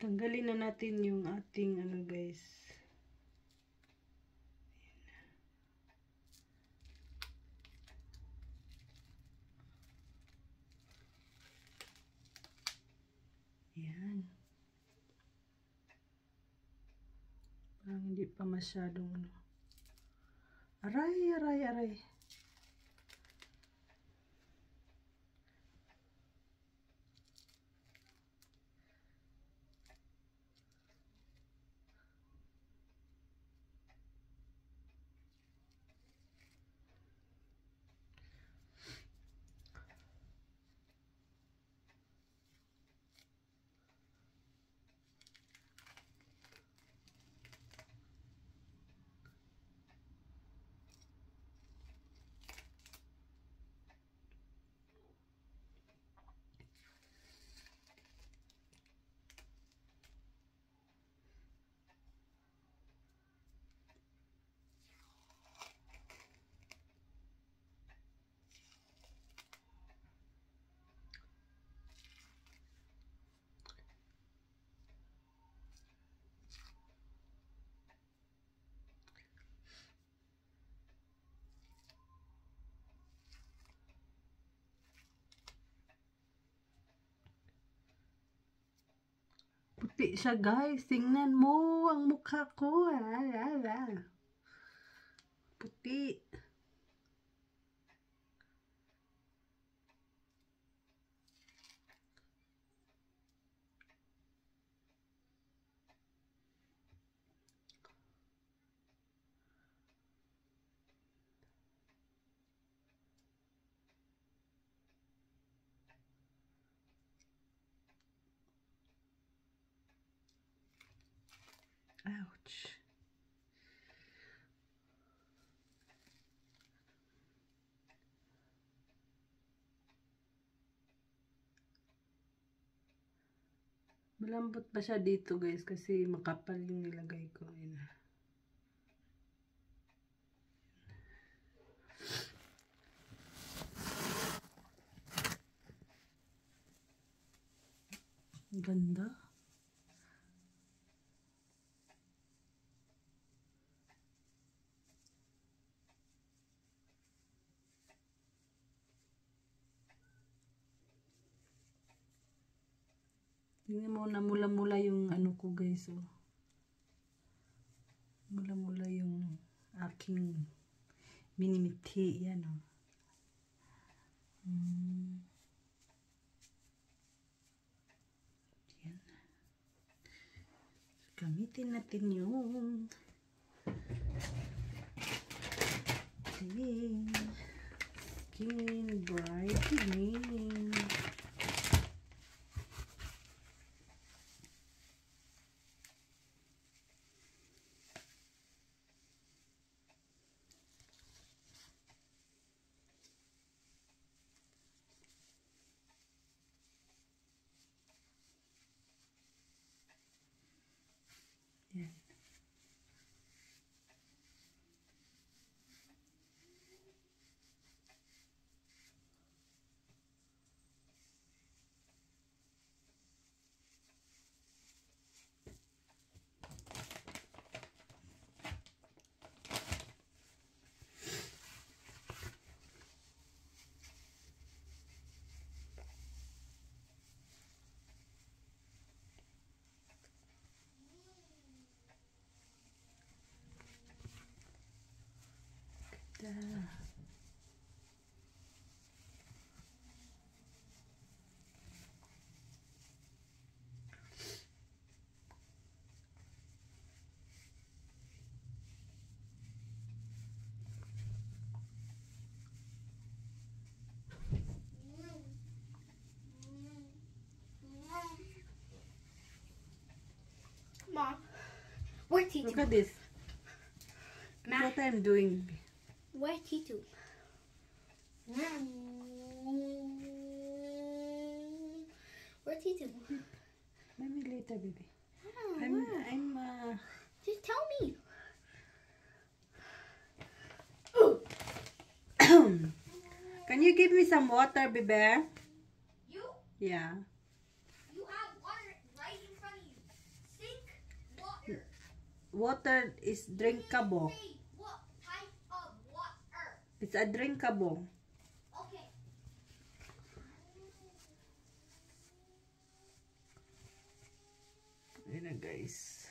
Tanggalin na natin yung ating ano guys. Ayan. Parang hindi pa masyadong ano. Aray, aray, aray. Puti siya guys. Tingnan mo ang mukha ko. Puti. Ouch. Malambot pa siya dito guys kasi makapal yung nilagay ko. Ayan. Ganda. Tingnan mo na mula-mula yung ano ko guys. Oh. Mula-mula yung aking minimiti. Yan oh. Yan. Gamitin natin yung Skin Brightening. Yan. Mom, where's T2? Look at this. Look what I'm doing. Where's T2? Where's T2? Maybe later, baby. I'm just tell me. Can you give me some water, baby? You? Yeah. You have water right in front of you. water is drinkable. What type of water? It's a drinkable. Okay. Ayan na guys.